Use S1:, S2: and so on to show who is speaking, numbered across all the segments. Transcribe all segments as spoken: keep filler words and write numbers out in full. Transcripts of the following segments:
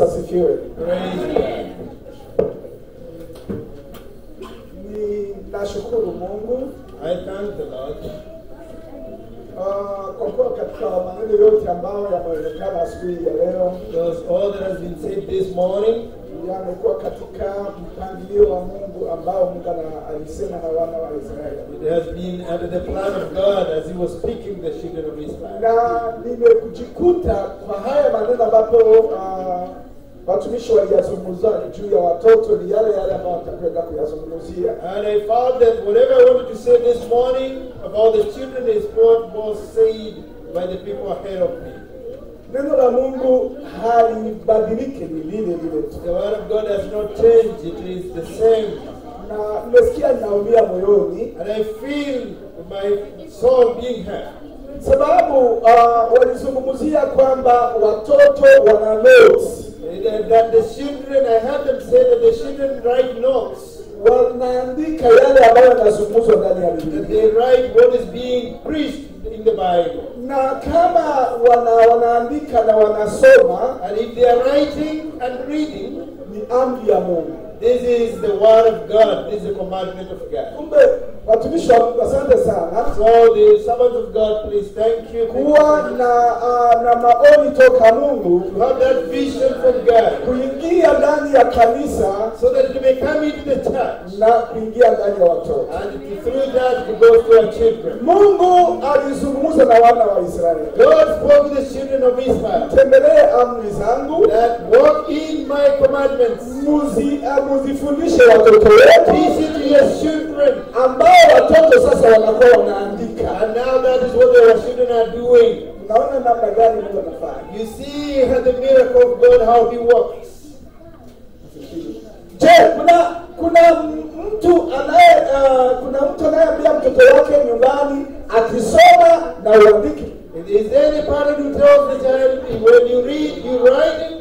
S1: asifiwe.
S2: Praise
S1: Ni nashukuru Mungu.
S2: I thank the Lord.
S1: Uh, kwa kuwa katika maneno yote ambayo yameonekana asubuhi ya leo,
S2: Because all that has been said this morning
S1: yamekuwa katika mpangilio wa Mungu ambao Mungu alisema na wana wa Israeli.
S2: it has been under the plan of God as He was speaking to the children of Israel.
S1: Na nimekujikuta kwa haya maneno ambapo uh, watumishi waliyazungumza juu ya watoto ni yale yale ambayo watakwenda kuyazungumzia.
S2: And I found that whatever I wanted to say this morning about the children is what was said by the people ahead of me.
S1: Neno la Mungu halibadiliki, ni lile lile tu.
S2: The word of God has not changed, it is the same.
S1: Na nimesikia ninaumia moyoni
S2: And I feel my soul being hurt.
S1: sababu uh, walizungumzia kwamba watoto wana notes.
S2: That the children, I heard them say that the children write notes.
S1: Wanaandika yale ambayo yanazungumzwa ndani ya
S2: That
S1: Biblia.
S2: they write what is being preached in the Bible.
S1: Na kama wana, wanaandika na wanasoma,
S2: And if they are writing and reading,
S1: ni amri ya Mungu.
S2: this is the word of God. This is the commandment of God.
S1: Kumbe watumishi wa Mungu, asante sana
S2: So the servants of God, please thank you. Thank you
S1: kuwa
S2: so much.
S1: na uh, na maoni toka Mungu
S2: To have that vision from God,
S1: kuingia ndani ya kanisa
S2: so that it may come into the church,
S1: na kuingia ndani ya watoto.
S2: and through that it goes to our children.
S1: Mungu alizungumza na wana wa Israeli,
S2: God spoke to the children of Israel
S1: tembelee amri zangu,
S2: that walk in my commandments.
S1: muzi uh, muzifundishe watoto wetu,
S2: Teach it to your children.
S1: ambao watoto sasa wanakuwa wanaandika.
S2: And now that is what our children are doing.
S1: Unaona namna gani Mungu anafanya?
S2: You see how the miracle of God, how He works.
S1: Je, kuna kuna mtu anaye uh, kuna mtu anayeambia mtoto wake nyumbani akisoma na uandike?
S2: Is there any parent who tells the child, when you read, you write?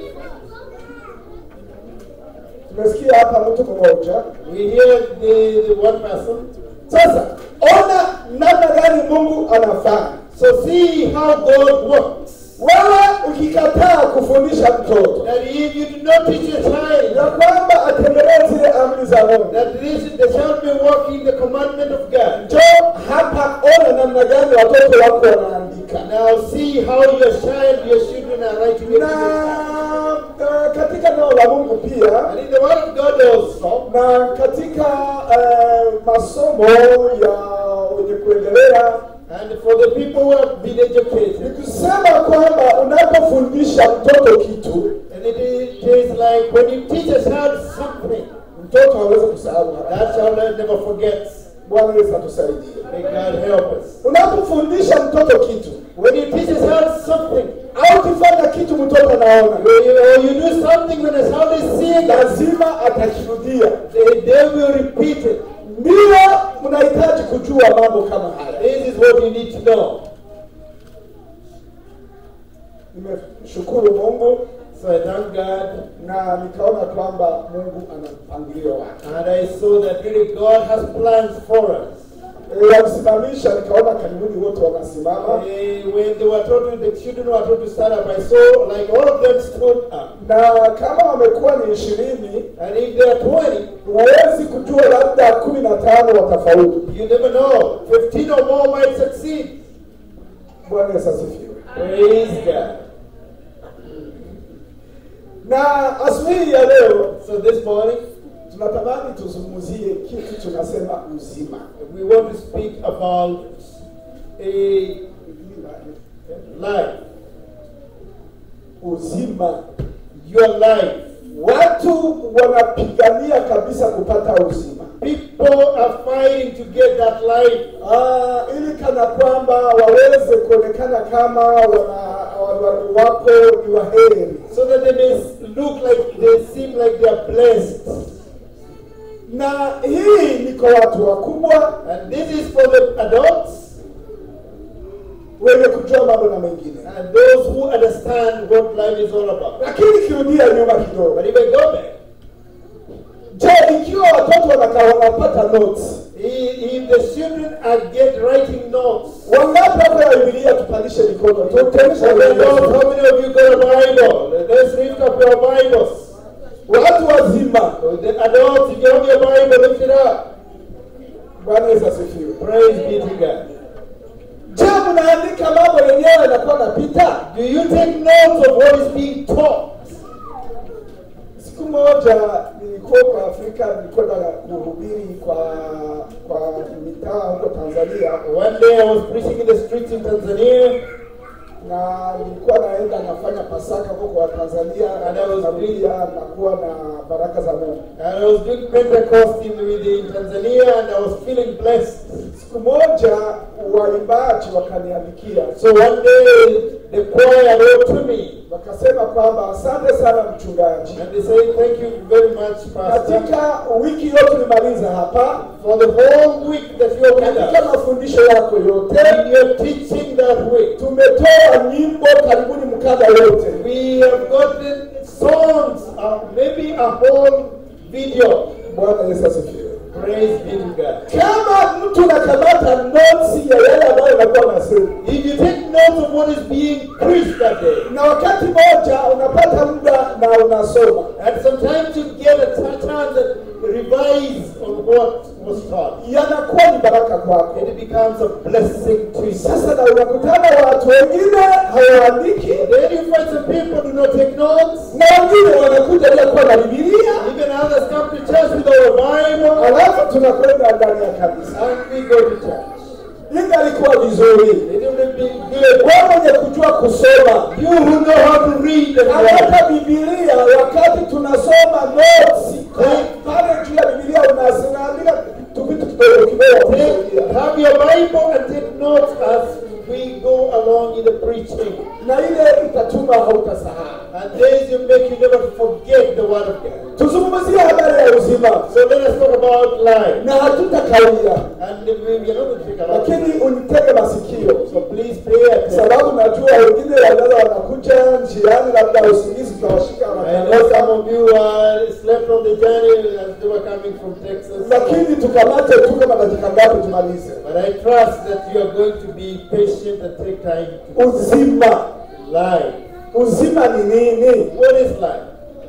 S1: Tumesikia hapa mtu mmoja.
S2: We hear the, the one person.
S1: Sasa ona namna gani Mungu anafanya.
S2: So see how God works.
S1: Wewe ukikataa kufundisha mtoto
S2: That if you do not teach a child,
S1: ya kwamba atembelee zile amri za Mungu,
S2: that this, the child may walk in the commandment of God.
S1: njoo hapa, ona namna gani watoto wako wanaandika.
S2: Now see how your child, your children are writing it.
S1: Na uh, katika neno la Mungu pia,
S2: And in the word of God also,
S1: na katika uh, masomo ya wenye kuendelea,
S2: and for the people who have been
S1: ni
S2: educated,
S1: kusema kwamba unapofundisha mtoto kitu,
S2: and it is, it is like when you teach a child something,
S1: mtoto hawezi kusahau haraka.
S2: that child never forgets.
S1: Bwana Yesu atusaidie.
S2: May God help us.
S1: Unapofundisha mtoto kitu
S2: When you teach a child something,
S1: au ukifanya kitu mtoto anaona,
S2: or you, or you do something when a child is seeing it,
S1: lazima atakirudia.
S2: they, they will repeat it.
S1: Ndio mnahitaji kujua mambo kama haya.
S2: This is what you need to know.
S1: Nimeshukuru Mungu
S2: So I thank God,
S1: na nikaona kwamba Mungu ana mpangilio wake.
S2: and I saw that really God has plans for us.
S1: E, walisimamisha, nikaona karibuni wote wanasimama.
S2: Eh, when they were told to, the children were told to stand up, I saw like all of them stood up.
S1: Na kama wamekuwa ni ishirini,
S2: And if they are twenty,
S1: huwezi kujua, labda kumi na tano watafaulu.
S2: you never know. Fifteen or more might succeed.
S1: Bwana Yesu asifiwe.
S2: Praise God.
S1: Na asubuhi ya leo
S2: So this morning,
S1: tunatamani tuzungumzie kitu tunasema uzima.
S2: we want to speak about a life.
S1: Uzima.
S2: Your life.
S1: Watu wanapigania kabisa kupata uzima.
S2: People are fighting to get that life.
S1: Ah, ili kana kwamba waweze kuonekana kama wana wako ni waheri.
S2: So that they may look like, they seem like they are blessed.
S1: Na hii ni kwa watu wakubwa,
S2: And this is for the adults
S1: wenye kujua mambo na mengine.
S2: and those who understand what life is all about.
S1: Lakini kirudia nyuma kidogo.
S2: But if I go back,
S1: Je, ikiwa watoto wanakaa wanapata notes,
S2: if, if the children are get writing notes,
S1: wangapi hapa ya Biblia tupandishe mikono? Tuonyeshe
S2: how many
S1: Biblia.
S2: of you got a Bible? Let's lift up your Bibles.
S1: Watu wazima,
S2: The adults, if you have your Bible, lift it up.
S1: Bwana Yesu asifiwe.
S2: Praise be to God.
S1: Je, mnaandika mambo yenyewe yanakuwa napita?
S2: Do you take notes of what is being taught?
S1: Siku moja nilikuwa kwa Afrika, nilikwenda kuhubiri kwa kwa mitaa huko Tanzania.
S2: One day I was preaching in the streets in Tanzania.
S1: Na nilikuwa naenda nafanya Pasaka huko kwa Tanzania,
S2: And I was
S1: narudia na kuwa na baraka za Mungu.
S2: And I was doing Pentecost in, in Tanzania, and I was feeling blessed.
S1: Siku moja waimbaji wakaniandikia.
S2: So one day the choir wrote to me.
S1: Wakasema kwamba asante sana mchungaji.
S2: And they say thank you very much, Pastor.
S1: Katika wiki yote tulimaliza hapa.
S2: For the whole week that you are with us.
S1: Katika mafundisho yako yote.
S2: In your teaching that week.
S1: Tumetoa nyimbo karibuni mkada yote.
S2: We have gotten songs, uh, maybe a whole video.
S1: Bwana Yesu asifiwe.
S2: Praise be to God.
S1: Kama mtu nakamata notes ya yale ambayo yanakuwa nasema.
S2: If you take notes of what is being preached that day.
S1: Na wakati moja unapata muda na unasoma.
S2: And sometimes you get a chance to revise on what was taught.
S1: Yanakuwa ni baraka kwako.
S2: And it becomes a blessing to you.
S1: Sasa na unakutana watu wengine hawaandiki.
S2: Then you find some people do not take notes.
S1: Na wengine wanakuja bila kuwa na Biblia.
S2: Even others come to church with our Bible.
S1: Alafu tunakwenda ndani ya kanisa.
S2: And we go to church.
S1: Inga alikuwa vizuri.
S2: It would have been good.
S1: Wewe mwenye kujua kusoma.
S2: You who know how to read the Bible.
S1: Hata Biblia wakati tunasoma notes pale juu ya Biblia unaandika tu vitu kidogo kidogo.
S2: Have your Bible and take notes as we go along in the preaching.
S1: Na ile itatuma hautasahau.
S2: And this will make you never forget the word of God.
S1: Tuzungumzie habari ya uzima.
S2: So let us talk about life.
S1: Na hatutakawia.
S2: And we are not going to take a lot.
S1: Lakini unitege masikio.
S2: So please pay attention.
S1: Sababu najua wengine wanaweza wanakuja njiani labda usingizi utawashika
S2: I know some of you uh, slept on the journey as they were coming from Texas.
S1: Lakini tukamate tu kama dakika ngapi tumalize.
S2: But I trust that you are going to be patient and take time to
S1: Uzima.
S2: life.
S1: Uzima ni nini?
S2: What is life?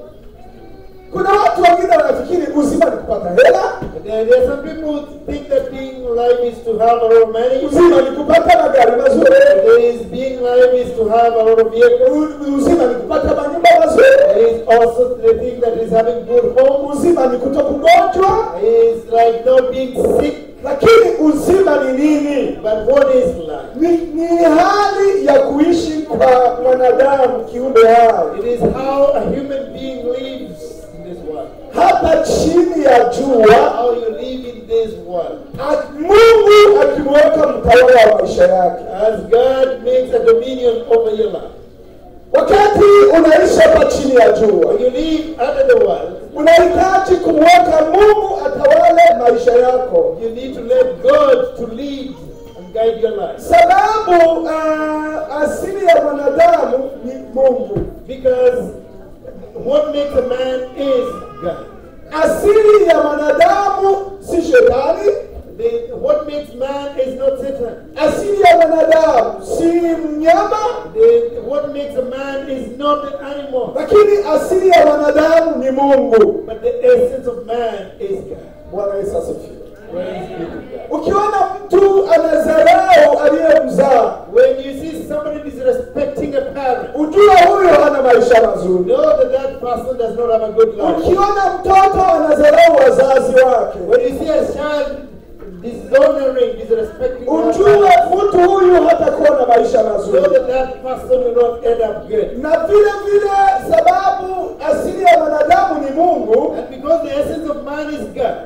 S1: Kuna watu wengine wanafikiri uzima ni kupata hela.
S2: There, there are some people who think that being alive is to have a lot of money.
S1: Uzima ni kupata magari mazuri.
S2: There is being alive is to have a lot of vehicles.
S1: Uzima ni kupata manyumba mazuri.
S2: There is also the thing that is having good homes.
S1: Uzima ni kutokugonjwa.
S2: Is like not being sick.
S1: Lakini uzima ni nini?
S2: But what is life?
S1: Ni, ni hali ya kuishi kwa mwanadamu kiumbe hai.
S2: It is how a human being lives in this world.
S1: Hapa chini ya jua.
S2: How you live in this world.
S1: Mungu akimweka mtawala wa maisha yake.
S2: As God makes a dominion over your life.
S1: Wakati unaishi hapa chini ya jua.
S2: When you live under the world.
S1: Unahitaji kumweka Mungu atawale maisha yako.
S2: You need to let God to lead and guide your life.
S1: Sababu uh, asili ya mwanadamu ni Mungu.
S2: Because what makes a man is God.
S1: Asili ya mwanadamu si shetani.
S2: The, what makes man is not Satan.
S1: Asili ya mwanadamu si mnyama.
S2: The, what makes a man is not an animal.
S1: Lakini asili ya mwanadamu ni Mungu.
S2: But the essence of man is God.
S1: Bwana Yesu asifiwe.
S2: Praise be to God.
S1: Ukiona mtu anadharau aliyemzaa,
S2: when you see somebody disrespecting a parent,
S1: ujue huyo hana maisha mazuri.
S2: know that that person does not have a good life.
S1: Ukiona mtoto anadharau wazazi wake,
S2: when you see a child dishonoring, disrespecting,
S1: ujue mtu huyu hatakuwa na maisha mazuri.
S2: know that that person will not end up good.
S1: Na vile vile sababu asili ya mwanadamu ni Mungu,
S2: And because the essence of man is God,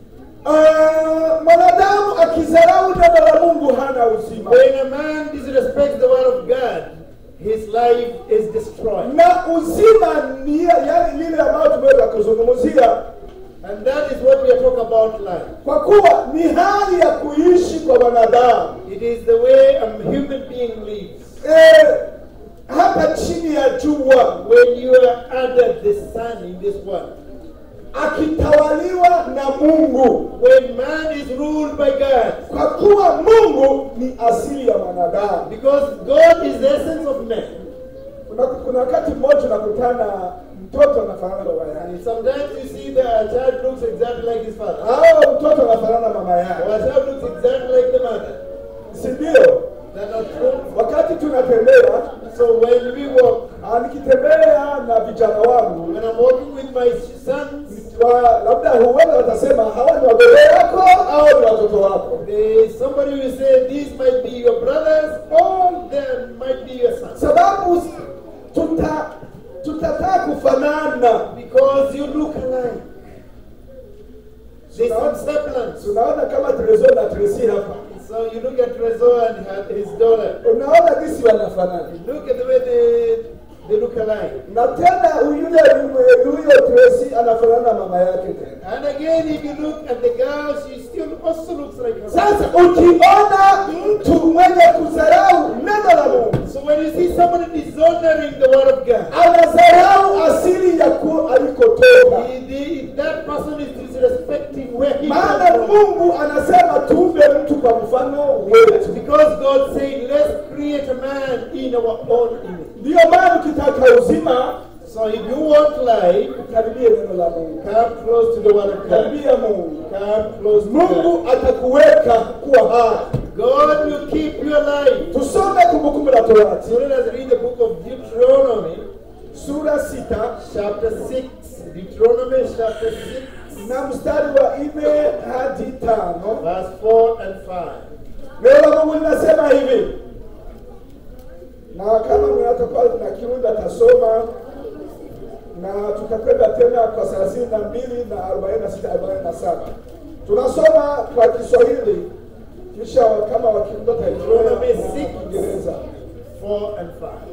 S1: uh, mwanadamu akidharau neno la Mungu hana uzima.
S2: when a man disrespects the word of God, his life is destroyed.
S1: Na uzima ni yani lile ambalo tumeweza kuzungumzia.
S2: And that is what we are talking about life.
S1: Kwa kuwa ni hali ya kuishi kwa wanadamu.
S2: It is the way a human being lives.
S1: Eh, hapa chini ya jua,
S2: when you are under the sun in this world,
S1: akitawaliwa na Mungu.
S2: when man is ruled by God,
S1: Kwa kuwa Mungu ni asili ya mwanadamu.
S2: because God is the essence of man.
S1: Kuna kuna wakati mmoja unakutana mtoto anafanana na baba yake.
S2: Sometimes you see that a child looks exactly like his father.
S1: Au mtoto anafanana na mama yake.
S2: Or a child looks exactly like the mother.
S1: Si ndio?
S2: That's not true.
S1: Wakati tunatembea,
S2: So when we walk,
S1: nikitembea na vijana wangu,
S2: when I'm walking with my sons,
S1: wa labda huenda watasema hawa ni wadogo yako au ni watoto wako.
S2: they, somebody will say these might be your brothers or them might be your sons.
S1: Sababu tuta tutataka kufanana
S2: Because you look alike. There's some semblance.
S1: Unaona kama Trezor na Tracy hapa.
S2: So you look at Trezor and her, his daughter.
S1: Unaona jinsi wanafanana.
S2: Look at the way they they look alike.
S1: Na tena yule yule Tracy anafanana na mama yake tena.
S2: And again, if you look at the girl, she still also looks like her.
S1: Sasa ukiona mtu mwenye kudharau neno la Mungu,
S2: So when you see somebody dishonoring the word of God,
S1: anadharau asili ya ku alikotoka.
S2: he, the, that person is disrespecting where he
S1: Maana
S2: comes from.
S1: Mungu anasema tuumbe mtu kwa mfano wetu.
S2: Because God said, let's create a man in our own image.
S1: Ndio maana ukitaka uzima,
S2: So if you want life,
S1: karibia neno la Mungu.
S2: come close to the word of God.
S1: Karibia Mungu.
S2: Come close to
S1: Mungu
S2: God.
S1: atakuweka kuwa hai.
S2: God will keep you alive.
S1: Tusome Kumbukumbu la Torati
S2: So let us read the book of Deuteronomy,
S1: sura sita
S2: chapter six. Deuteronomy chapter six,
S1: na mstari wa nne hadi tano.
S2: verse four and five.
S1: Neno la Mungu linasema hivi, na kama mnatakuwa na kiunda tasoma, na tutakwenda tena kwa thelathini na mbili na arobaini na sita arobaini na saba. Tunasoma kwa Kiswahili kisha kama wakiunda taifuna na Kiingereza.
S2: four and five.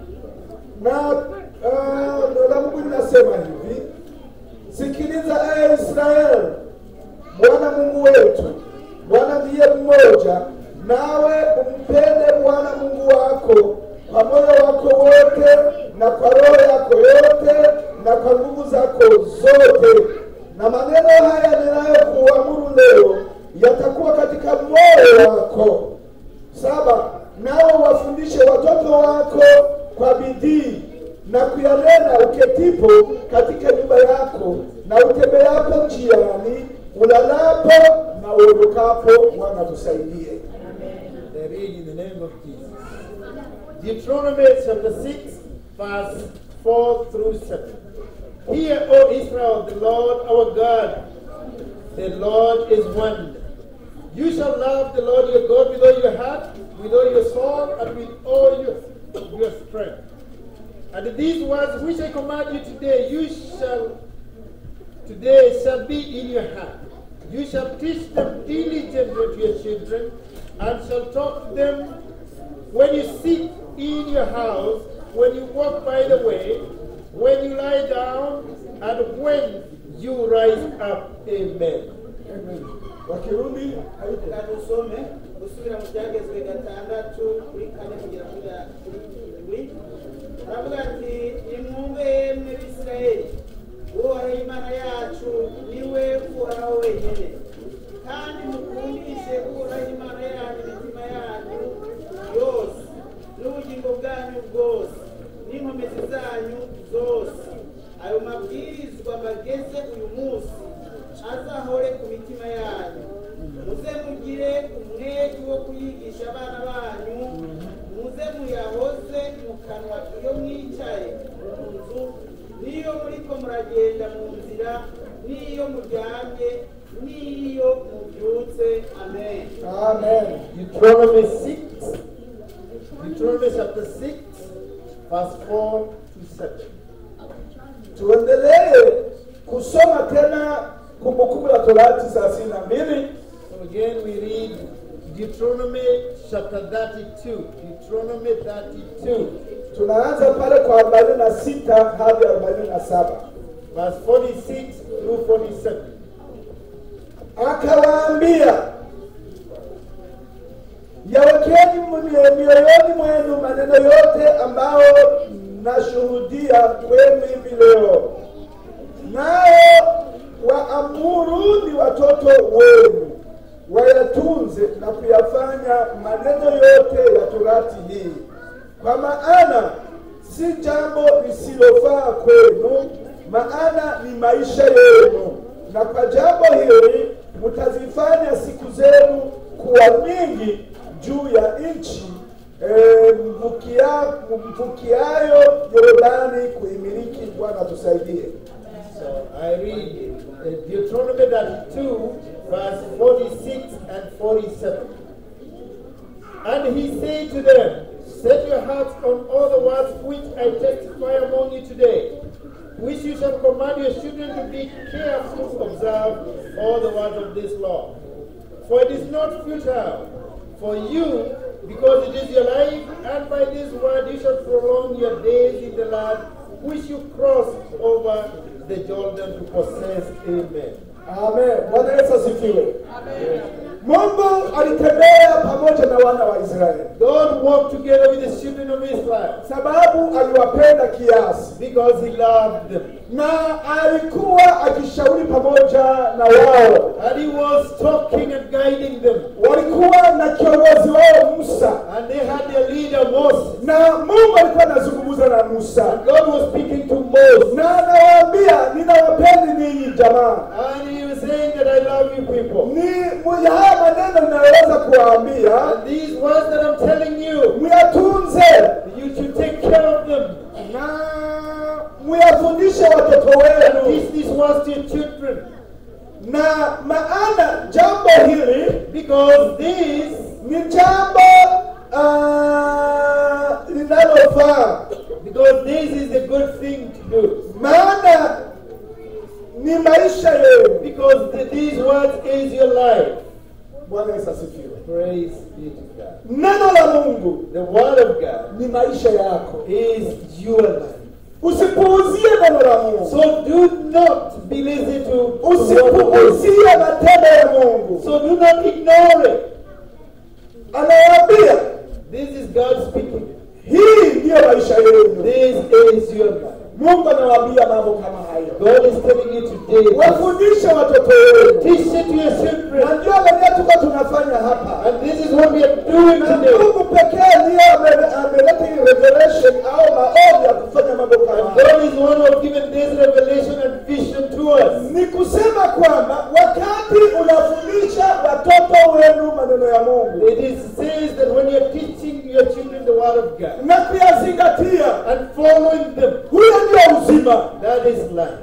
S1: Na uh, neno la Mungu linasema hivi, sikiliza ee Israeli, Bwana Mungu wetu, Bwana ndiye mmoja, nawe umpende Bwana Mungu wako kwa moyo wako wote na kwa roho yako yote na kwa nguvu zako zote. Na maneno haya ninayokuamuru leo yatakuwa katika moyo wako. Saba, nao wafundishe watoto wako kwa bidii na kuyanena uketipo katika nyumba yako na utembeapo njiani, ulalapo na uondokapo. Bwana tusaidie.
S2: They read in the name of Jesus. Deuteronomy chapter six, verse four through seven. Hear, O Israel, the Lord our God, the Lord is one. You shall love the Lord your God with all your heart, with all your soul, and with all your, your strength. And these words which I command you today, you shall today shall be in your heart. You shall teach them diligently to your children, and shall talk to them when you sit in your house, when you walk by the way, when you lie down, and when you rise up. Amen.
S1: Amen. Wakirundi hayuko.
S3: Tusome usubira mu byagezwe gatandatu kuri kane kugera kuri indwi. Aravuga ati nimwumve mwe Bisirayeli, Uhoraho Imana yacu niwe Uhoraho wenyine, kandi mukundishe Uhoraho Imana yanyu imitima yanyu yose n'ubugingo bwanyu bwose n'inkomezi zanyu zose. Ayo mabwirizwa bageze uyu munsi azahore ku mitima yanyu. Muze mugire umwete wo kuyigisha abana banyu, muze muyahoze mu kanwa iyo mwicaye mu nzu, n'iyo muriko muragenda mu nzira, n'iyo muryamye, n'iyo mubyutse. Amen.
S1: Amen.
S2: Deuteronomy six, Deuteronomy chapter six, verse four to seven.
S1: Tuendelee kusoma tena Kumbukumbu la Torati thelathini na mbili.
S2: So again we read Deuteronomy chapter thirty-two. Deuteronomy thirty-two.
S1: Tunaanza pale kwa arobaini na sita hadi arobaini na saba.
S2: Verse forty-six through forty-seven.
S1: Akawaambia, yawekeni mioyoni mwenu maneno yote ambao nashuhudia kwenu hivi leo, nao waamuruni watoto wenu wayatunze na kuyafanya maneno yote ya Torati hii, kwa maana si jambo lisilofaa kwenu, maana ni maisha yenu, na kwa jambo hili mtazifanya siku zenu kuwa nyingi juu ya nchi e, mvukia, mvukiayo Yordani kuimiliki. Bwana tusaidie.
S2: So I read uh, Deuteronomy thirty-two, verse forty-six and forty-seven. And he said to them, set your hearts on all the words which I testify among you today, which you shall command your children to be careful to observe all the words of this law. For it is not futile for you, because it is your life, and by this word you shall prolong your days in the land which you cross over the Jordan to possess. Amen.
S1: Amen. Bwana Yesu asifiwe. Amen. Mungu alitembea pamoja na wana wa Israeli.
S2: God walked together with the children of Israel.
S1: Sababu aliwapenda kiasi.
S2: Because he loved them.
S1: Na alikuwa akishauri pamoja na wao.
S2: And he was talking and guiding them.
S1: Walikuwa na kiongozi wao Musa.
S2: And they had their leader Moses.
S1: Na Mungu alikuwa anazungumza na Musa.
S2: And God was speaking to Moses.
S1: Na anawaambia ninawapenda ninyi jamaa.
S2: And he was saying that I love you people.
S1: Ni haya maneno ninaweza kuwaambia.
S2: And these words that I'm telling you,
S1: muyatunze.
S2: You should take care of them.
S1: Na muyafundishe watoto wenu.
S2: Teach these words to your children.
S1: Na maana jambo hili,
S2: because this
S1: ni jambo uh, linalofaa.
S2: Because this is a good thing to do.
S1: Maana ni maisha yenu.
S2: Because the, these words is your life.
S1: Bwana Yesu asifiwe.
S2: Praise be to God.
S1: Neno la Mungu,
S2: the word of God,
S1: ni maisha yako,
S2: is your life.
S1: Usipuuzie neno la Mungu.
S2: So do not be lazy to
S1: usipuuzie matendo ya Mungu.
S2: So do not ignore it.
S1: Anawaambia,
S2: this is God speaking.
S1: Hii ndio maisha yenu.
S2: This is your life.
S1: Mungu anawaambia mambo kama hayo.
S2: God is telling you today.
S1: Wafundishe watoto wenu.
S2: Teach it to your children.
S1: Na ndio wenyewe tuko tunafanya hapa.
S2: And this is what we are doing today.
S1: Mungu pekee ndiye ameleta hii revelation au maono ya kufanya mambo kama hayo.
S2: God is the one who has given this revelation and vision to us.
S1: Ni kusema kwamba wakati unafundisha watoto wenu maneno ya Mungu,
S2: it is says that when you are teaching your children the word of God,
S1: na kuyazingatia
S2: and following them,
S1: huyo ndio uzima.
S2: That is life.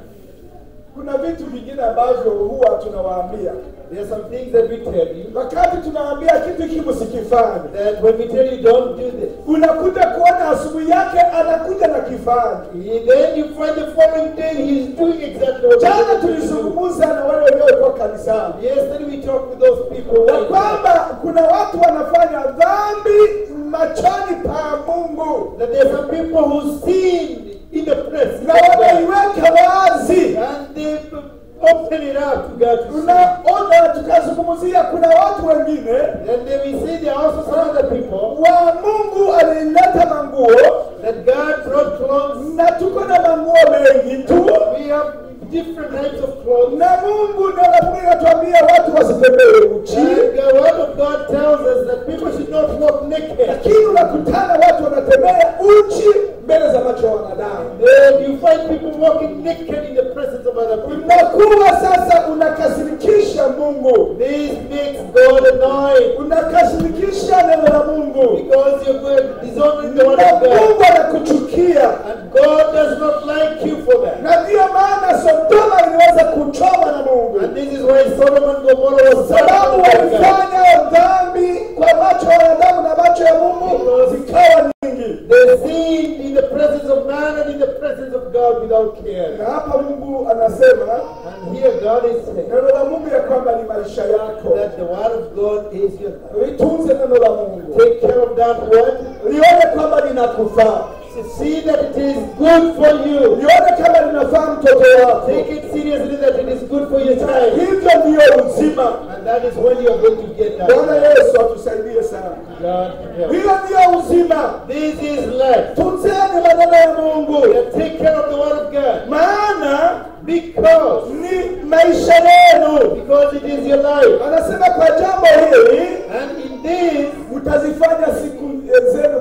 S1: Kuna vitu vingine ambavyo huwa tunawaambia.
S2: There are some things that we tell you.
S1: Wakati tunawaambia kitu hiki msikifanye.
S2: That when we tell you don't do this.
S1: Unakuja kuona asubuhi yake anakuja na kifanye.
S2: Then you find the following day he is doing exactly what.
S1: Jana tulizungumza na wale waliokuwa kanisani.
S2: Yesterday we talked with those people.
S1: Na kwamba kuna watu wanafanya dhambi machoni pa Mungu.
S2: That there are some people who sin in the presence.
S1: Na wanaiweka wazi.
S2: And they open it up to God.
S1: Unaona tukazungumzia kuna watu wengine.
S2: And then we see there are also some other people.
S1: Wa Mungu alileta manguo.
S2: That God brought clothes.
S1: Na tuko na manguo mengi tu.
S2: We have different types of clothes.
S1: Na Mungu ndio anatuambia watu wasitembee uchi.
S2: The word of God tells us that people should not walk naked.
S1: Lakini unakutana watu wanatembea uchi mbele za macho ya wanadamu.
S2: Then you find people walking naked in the presence of other people.
S1: Unakuwa sasa unakasirikisha Mungu.
S2: This makes God annoyed.
S1: Unakasirikisha neno la Mungu.
S2: Because you're going dishonoring the word of God.
S1: Mungu anakuchukia.
S2: And God does not like you for that.
S1: Na ndio maana Sodoma iliweza kuchoma na Mungu.
S2: And this is why Sodom and Gomorrah was
S1: sababu walifanya dhambi kwa macho ya wanadamu na macho ya Mungu zikawa nyingi.
S2: They sinned in the presence of man and in the presence of God without care.
S1: Na hapa Mungu anasema,
S2: and here God is saying,
S1: neno la Mungu ya kwamba ni maisha yako.
S2: That the word of God is your life.
S1: Litunze neno la Mungu.
S2: Take care of that word.
S1: Lione kwamba linakufaa.
S2: See that it is good for you.
S1: Lione kama linafaa mtoto wako.
S2: Take it seriously that it is good for your child.
S1: Hivyo ndio uzima.
S2: And that is when you are going to get that.
S1: Bwana Yesu atusaidie sana.
S2: God help.
S1: Hivyo ndio uzima.
S2: This is life.
S1: Tunzeni maneno ya Mungu.
S2: Take care of the word of God.
S1: Maana
S2: because
S1: ni maisha yenu.
S2: Because it is your life.
S1: Anasema kwa jambo hili,
S2: and in this
S1: mtazifanya siku zenu kuwa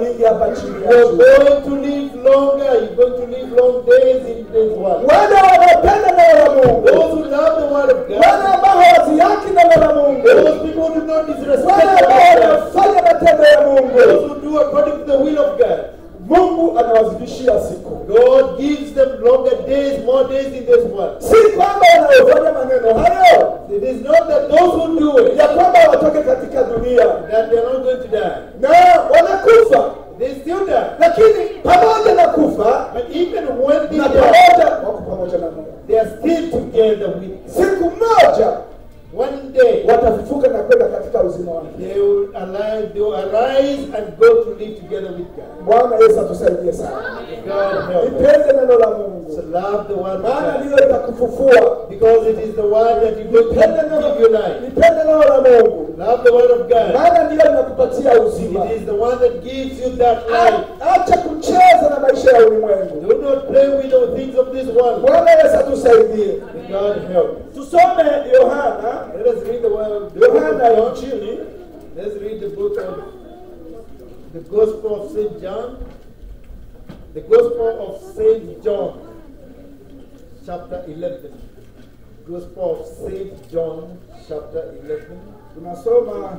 S1: mingi hapa chini ya
S2: You're
S1: jua.
S2: going to live longer. You're going to live long days in this world.
S1: Wale wanapenda neno la Mungu,
S2: Those who love the word of
S1: wale
S2: God,
S1: ambao hawazihaki neno la Mungu,
S2: those people who do not disrespect
S1: wale
S2: the
S1: ambao
S2: word of God,
S1: wanafanya matendo ya Mungu,
S2: those who do according to the will of God,
S1: Mungu anawazidishia siku.
S2: God gives them longer days, more days in this world.
S1: Si kwamba wanaofanya maneno hayo
S2: It is not that those who do it,
S1: ya kwamba watoke katika dunia
S2: that they are not going to die.
S1: na wanakufa,
S2: They still die.
S1: lakini pamoja na kufa
S2: But even when they
S1: na
S2: die,
S1: pamoja wako pamoja na Mungu.
S2: they are still together with God.
S1: Siku moja
S2: One day,
S1: watafufuka na kwenda katika uzima wake.
S2: they will align, they will arise and go to live together with God.
S1: Bwana Yesu atusaidie sana.
S2: God help us.
S1: Nipende neno la
S2: So
S1: Mungu,
S2: love the word of
S1: maana
S2: God.
S1: ndiyo itakufufua.
S2: Because it is the word that you will
S1: Nipende
S2: give
S1: neno,
S2: your life.
S1: nipende neno la Mungu,
S2: Love the word of God.
S1: maana ndiyo inakupatia uzima.
S2: It is the one that gives you that life.
S1: Acha kucheza na maisha ya ulimwengu.
S2: Do not play with the things of this world.
S1: Bwana Yesu atusaidie.
S2: May God help.
S1: Tusome Yohana,
S2: Let us read the word. The book of
S1: Yohana
S2: John.
S1: Injili,
S2: Let's read the book of the Gospel of Saint John. The Gospel of Saint John, chapter eleven. Gospel of Saint John, chapter eleven.
S1: tunasoma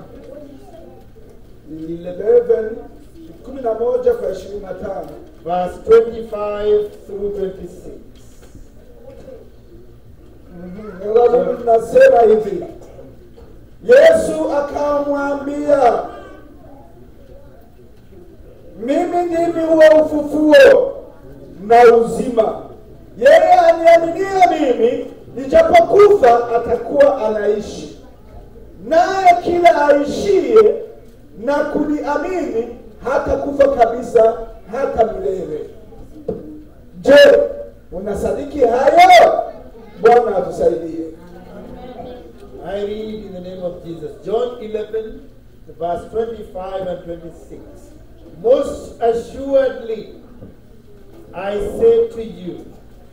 S1: eleven kumi na moja kwa ishirini na tano.
S2: Verse twenty-five through twenty-six.
S1: Neno la Mungu linasema hivi: Yesu akamwambia, mimi ndimi huo ufufuo na uzima. Yeye aniaminie mimi, nijapokufa atakuwa anaishi, naye kila aishie na kuniamini hatakufa kabisa hata milele. Je, unasadiki hayo? Bwana atusaidie.
S2: I read in the name of Jesus. John eleven, verse twenty-five and twenty-six. Most assuredly, I say to you,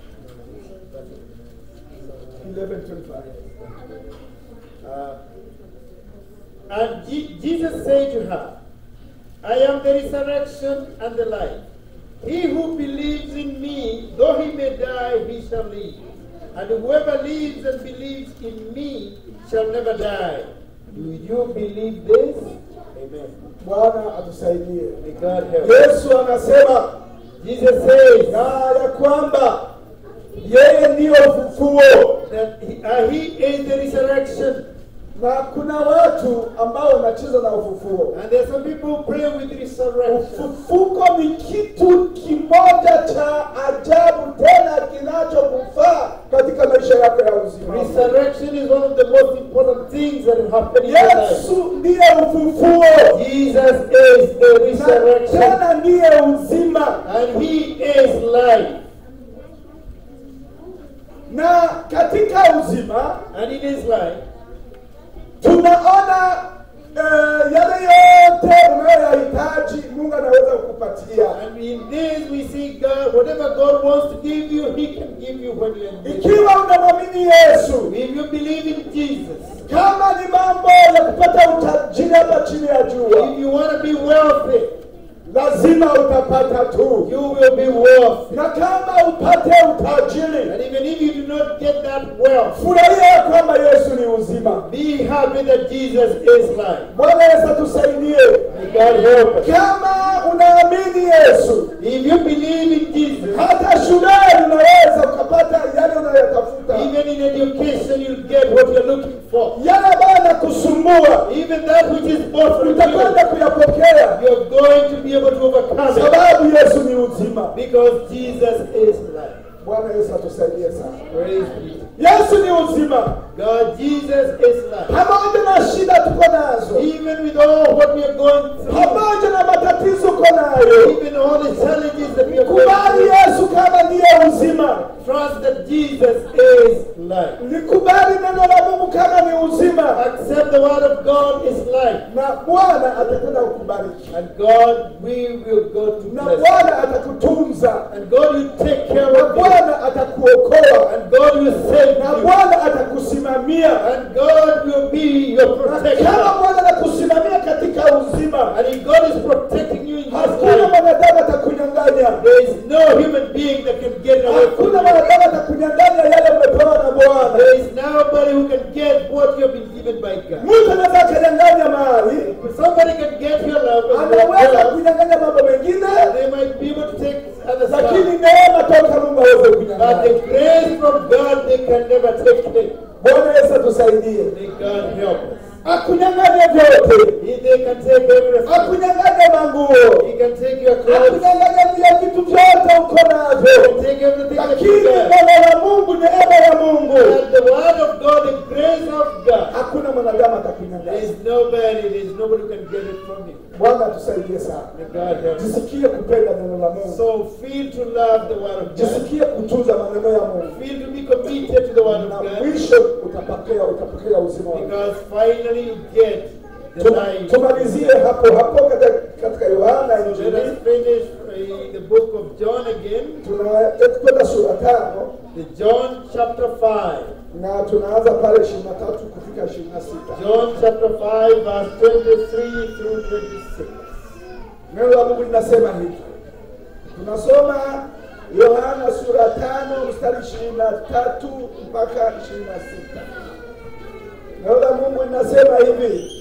S1: eleven twenty-five.
S2: uh, and Je- Jesus said to her, I am the resurrection and the life. He who believes in me, though he may die, he shall live. And whoever lives and believes in me shall never die. Do you believe this? Amen.
S1: Bwana atusaidie.
S2: May God help.
S1: Yesu anasema
S2: Jesus says
S1: na ya kwamba yeye ndiyo ufufuo,
S2: that he, uh, he is the resurrection.
S1: na kuna watu ambao wanacheza na ufufuo.
S2: And there are some people who pray with resurrection.
S1: Ufufuko ni kitu kimoja cha ajabu tena kinachokufaa katika maisha yako ya uzima.
S2: Resurrection is one of the most important things that happen in your life.
S1: Yesu ndiye ufufuo
S2: Jesus is the
S1: na
S2: resurrection
S1: tena ndiye uzima,
S2: and he is life.
S1: na katika uzima
S2: And in his life,
S1: tunaona eh, yale yote unayoyahitaji Mungu anaweza kukupatia.
S2: and in this we see God, whatever God wants to give you, he can give you when you are in it.
S1: Ikiwa unamwamini Yesu,
S2: If you believe in Jesus,
S1: kama ni mambo ya kupata utajiri hapa chini ya jua,
S2: if you want to be wealthy,
S1: lazima utapata tu.
S2: you will be wealthy.
S1: Na kama upate utajiri,
S2: And even if you do not get that wealth,
S1: furahia kwamba Yesu ni uzima.
S2: be happy that Jesus is life.
S1: Bwana Yesu atusaidie.
S2: May God help us.
S1: Kama unaamini Yesu,
S2: If you believe in Jesus,
S1: hata shuleni unaweza ukapata yale unayotafuta,
S2: even in education, you'll get what you're looking for.
S1: yale ambayo yanakusumbua
S2: Even that which is bothering you,
S1: utakwenda kuyapokea,
S2: you're going to be able to overcome it
S1: sababu Yesu ni uzima.
S2: because Jesus is life.
S1: Bwana Yesu atusaidie sana.
S2: Praise be.
S1: Yesu ni uzima,
S2: God, Jesus is life.
S1: pamoja na shida tuko nazo,
S2: Even with all what we are going through,
S1: pamoja na matatizo uko nayo,
S2: even all the challenges that we are going
S1: kubali
S2: through,
S1: Yesu kama ndiye uzima.
S2: trust that Jesus is life.
S1: Nikubali neno la Mungu kama ni uzima,
S2: Accept the word of God is life.
S1: na Bwana atakwenda kukubariki,
S2: And God, we will go to
S1: na
S2: bless.
S1: Bwana atakutunza,
S2: And God will take care
S1: na
S2: of you.
S1: Bwana atakuokoa,
S2: And God will save
S1: na
S2: you.
S1: Bwana atakusimamia.
S2: And God will be your
S1: Na
S2: protector.
S1: kama Bwana anakusimamia katika uzima,
S2: And if God is protecting you in this life,
S1: Baba.
S2: There is nobody who can get what you have been given by God.
S1: Mtu anaweza kunyang'anya mali,
S2: Somebody can get your love and
S1: anaweza
S2: love.
S1: kunyang'anya mambo mengine,
S2: They might be able to take other stuff.
S1: lakini neema toka Mungu hawezi
S2: But
S1: kunyang'anya.
S2: the grace from God, they can never take it.
S1: Bwana Yesu atusaidie.
S2: May God help us.
S1: Akunyang'anya vyote,
S2: He, they can take everything.
S1: akunyang'anya manguo,
S2: He can take your clothes.
S1: akunyang'anya vile vitu vyote uko
S2: He
S1: navyo,
S2: can take everything that
S1: lakini
S2: you got.
S1: neno la Mungu, neema ya Mungu,
S2: And the word of God, the grace of God.
S1: hakuna mwanadamu
S2: There
S1: atakunyang'anya.
S2: is nobody, there is nobody who can get it from you.
S1: Bwana atusaidie sana.
S2: May God help us.
S1: Jisikie kupenda neno la Mungu,
S2: So feel to love the word of God.
S1: jisikie kutunza maneno ya Mungu,
S2: Feel to be committed to the word of
S1: na
S2: God.
S1: mwisho utapokea utapokea uzima wa Mungu.
S2: Because finally you get the
S1: Tu-
S2: life.
S1: Tumalizie hapo hapo katika katika Yohana
S2: So let
S1: Injili,
S2: us finish uh, the book of John again.
S1: tunakwenda sura tano
S2: The John chapter five.
S1: na tunaanza pale ishirini na tatu kufika ishirini na sita.
S2: John chapter five, verse twenty-three through twenty-six.
S1: Neno la Mungu linasema hivi. Tunasoma Yohana sura tano mstari ishirini na tatu mpaka ishirini na sita. Neno la Mungu linasema hivi: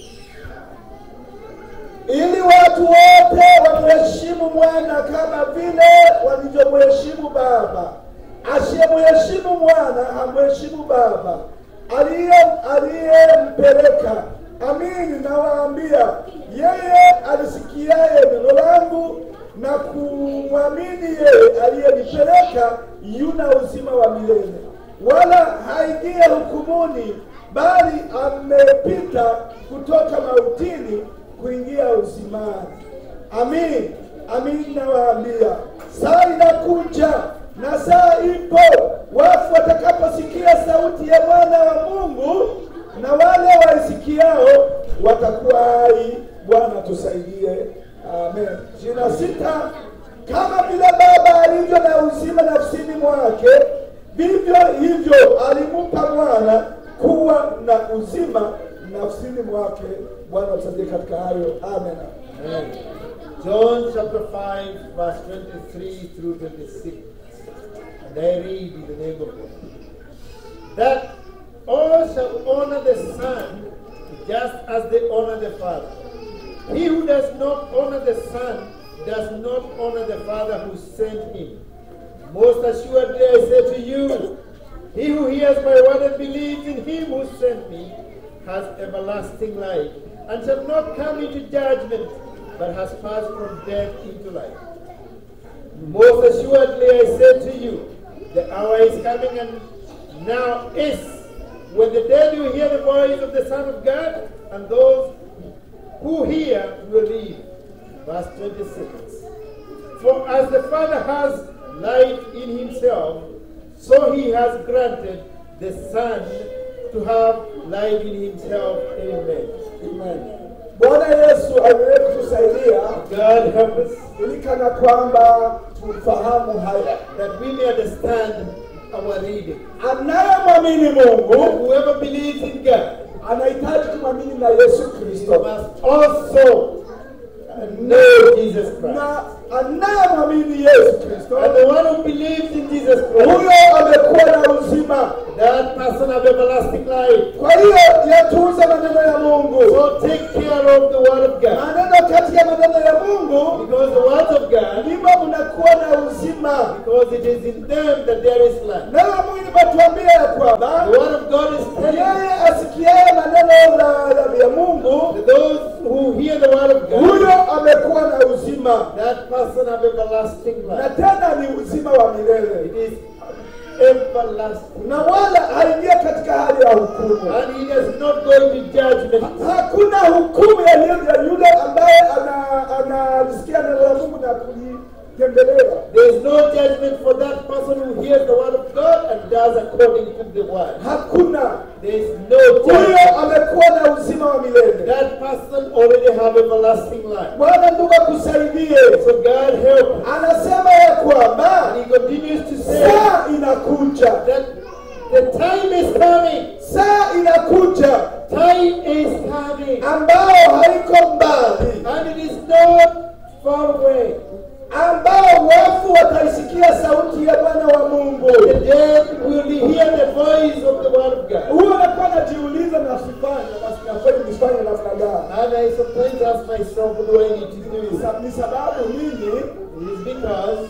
S1: ili watu wote wamheshimu mwana kama vile walivyomheshimu Baba. Asiyemheshimu mwana hamheshimu Baba aliye aliyempeleka. Amini nawaambia, yeye alisikiaye neno langu na kumwamini yeye aliyenipeleka yuna uzima wa milele, wala haingie hukumuni, bali amepita kutoka mautini kuingia uzimani. Amin, amin nawaambia, saa inakuja na saa ipo, wafu watakaposikia sauti ya mwana wa Mungu, na wale waisikiao watakuwa hai. Bwana tusaidie, amen. ishirini na sita. Kama vile Baba alivyo na uzima nafsini mwake, vivyo hivyo alimpa mwana kuwa na uzima nafsini mwake. Bwana tusaidie katika hayo, amen.
S2: Amen. John chapter five, verse twenty-three through twenty-six. And I read in the name of God. That all shall honor the Son just as they honor the Father. He who does not honor the Son does not honor the Father who sent him. Most assuredly I say to you, he who hears my word and believes in him who sent me has everlasting life, and shall not come into judgment, but has passed from death into life. Most assuredly I say to you, the hour is coming, and now is, when the dead will hear the voice of the Son of God, and those who hear will live. Verse twenty-six. For as the Father has life in himself, so he has granted the Son to have life in himself. Amen.
S1: Amen. Bwana Yesu aendelee kutusaidia
S2: God help us
S1: ili kana kwamba tufahamu haya.
S2: that we may understand our reading.
S1: Anayemwamini Mungu
S2: Whoever believes in God
S1: anahitaji kumwamini na Yesu Kristo,
S2: must also know Jesus Christ.
S1: na anayemwamini Yesu Kristo
S2: And the one who believes in Jesus Christ,
S1: huyo amekuwa na uzima.
S2: that person have everlasting life.
S1: Kwa hiyo yatunze maneno ya Mungu,
S2: So take care of the word of God.
S1: maneno kati ya maneno ya Mungu
S2: Because the word of God,
S1: ndimo mnakuwa na uzima.
S2: because it is in them that there is life.
S1: Neno la Mungu limetuambia ya kwamba
S2: The word of God is telling
S1: yeye asikiaye maneno la- la- ya Mungu,
S2: that those who hear the word of God,
S1: huyo amekuwa na uzima,
S2: that person have everlasting
S1: na
S2: life.
S1: tena ni uzima wa milele,
S2: It is everlasting.
S1: na wala haingia katika hali ya hukumu.
S2: And he does not go into judgment.
S1: Hakuna hukumu ya yule ya yule ambaye ana- analisikia neno la Mungu na kulitembelea.
S2: There is no judgment for that person who hears the word of God and does according to the word.
S1: Hakuna.
S2: There is no
S1: Huyo
S2: judgment.
S1: amekuwa na uzima wa milele.
S2: That person already have everlasting life.
S1: Bwana ndugu akusaidie.
S2: So God help us.
S1: Anasema ya kwamba
S2: And he continues to say
S1: saa inakuja,
S2: that the time is coming.
S1: saa inakuja
S2: Time is coming.
S1: ambao haiko mbali,
S2: And it is not far away.
S1: ambao wafu wataisikia sauti ya Bwana wa Mungu,
S2: The dead will hear the voice of the word
S1: najiuliza na sifanye na nafanya nifanye namna gani?
S2: And I sometimes ask myself, what do I need to do?
S1: Sa- Ni sababu mimi
S2: It is because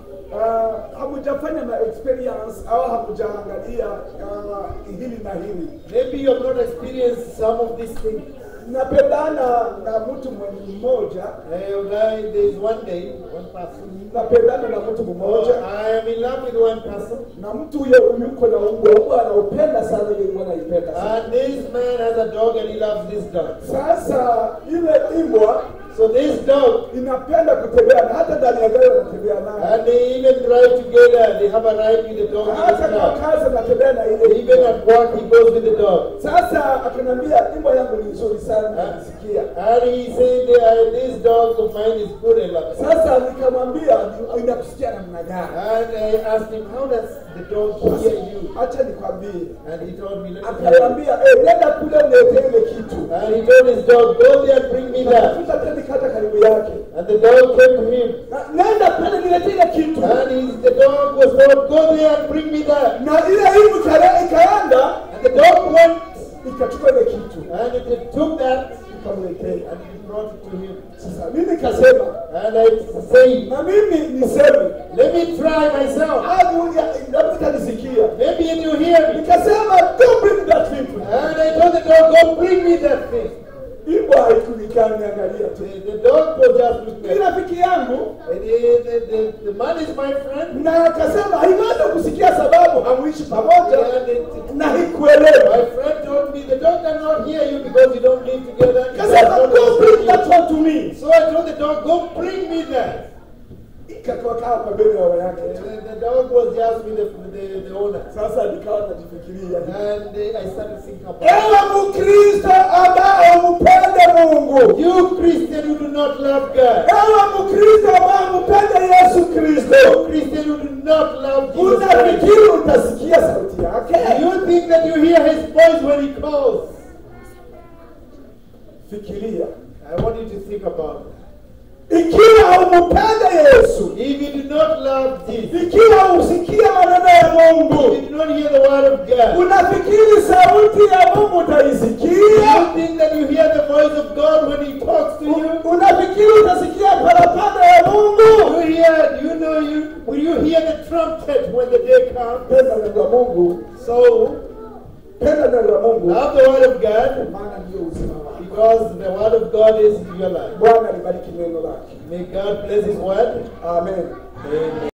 S1: uh, hamujafanya na experience au hamujaangalia uh, hili na hili.
S2: maybe you have not experienced some of these things.
S1: Napendana na mtu mmoja,
S2: Uh, like there is one day, one person.
S1: napendana na mtu mmoja
S2: I am in love with one person,
S1: na mtu huyo yuko na mbwa, mbwa anaupenda sana, ile mbwa anaipenda sana.
S2: and this man has a dog and he loves this dog.
S1: Sasa ile mbwa
S2: So this dog,
S1: inapenda kutembea na hata ndani ya gari anatembea nayo,
S2: and they even drive together. They have a ride with the dog in
S1: hata
S2: his
S1: kwa
S2: car.
S1: kazi anatembea na ile
S2: Even
S1: mbwa.
S2: at work, he goes with the dog.
S1: Sasa akanambia mbwa yangu ni nzuri sana, nasikia.
S2: And he said, uh, this dog of mine is good and love.
S1: Sasa nikamwambia inakusikia namna gani?
S2: And I asked him, how does the dog hear you?
S1: Acha nikwambie.
S2: And he told me, let me hear you.
S1: Akaniambia, eh, nenda kule ulete ile kitu.
S2: And he told his dog, go there and bring me that.
S1: Tafuta tena kata karibu yake.
S2: And the dog came to him.
S1: Na- Nenda pale nilete ile kitu.
S2: And he, the dog was told, go there and bring me that.
S1: Na ile hivi kale ikaenda
S2: And the dog went
S1: ikachukua ile kitu.
S2: and it, it took that
S1: Ikamletea.
S2: and it brought it to him.
S1: Sasa mimi nikasema,
S2: And I said,
S1: na mimi niseme,
S2: let me try myself.
S1: au labda utanisikia.
S2: Maybe you hear me.
S1: Nikasema, don't bring that thing to me.
S2: And I told the dog, go bring me that thing.
S1: Mbwa haikunikani niangalia tu.
S2: The, the dog was just with
S1: Ni
S2: me.
S1: rafiki yangu
S2: And the, the, the, the man is my friend.
S1: na akasema haiwezi kusikia sababu hamuishi pamoja
S2: And it,
S1: na hikuelewa.
S2: my friend told me, the dog cannot hear you because you don't live together.
S1: Kasema, go bring that one to me.
S2: So I told the dog, go bring me that.
S1: Ikatoka kaa pembeni ya baba yake.
S2: The, the dog was just with the, with the, the owner.
S1: Sasa nikawa najifikiria,
S2: And uh, I started thinking about
S1: ewe Mkristo ambaye mpende Mungu,
S2: you Christian who do not love God.
S1: ewe Mkristo ambaye mpende Yesu
S2: You
S1: Kristo,
S2: Christian who do not love Jesus Christ.
S1: unafikiri utasikia sauti yake?
S2: You think that you hear his voice when he calls.
S1: Fikiria,
S2: I want you to think about it.
S1: ikiwa haumpende Yesu,
S2: If you do not love Jesus,
S1: ikiwa usikia maneno ya Mungu,
S2: if you do not hear the word of God,
S1: unafikiri sauti ya Mungu
S2: do
S1: utaisikia?
S2: you think that you hear the voice of God when he talks to you?
S1: Unafikiri utasikia parapanda ya Mungu?
S2: You hear, you know, you will you hear the trumpet when the day comes?
S1: Penda neno la Mungu,
S2: So,
S1: penda neno la Mungu,
S2: love the word of God,
S1: maana ndio uzima wako.
S2: because the word of God is your life.
S1: Bwana libariki neno lake.
S2: May God bless his word.
S1: Amen.
S2: Amen.